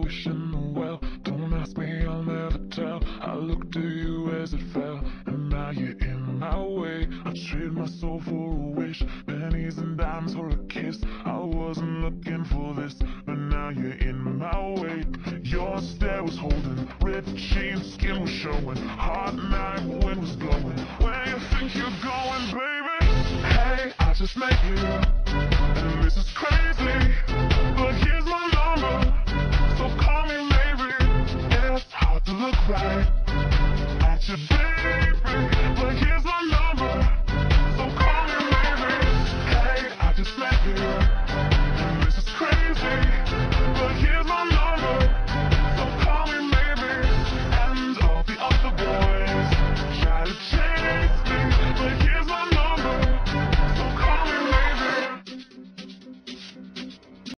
wishing well. Don't ask me, I'll never tell. I looked to you as it fell, and now you're in my way. I trade my soul for a wish, pennies and dimes for a kiss. I wasn't looking for this, but now you're in my way. Your stare was holding, red jeans, skin was showing, hot night, wind was blowing. Where you think you're going, baby? Hey, I just met you, and this is crazy.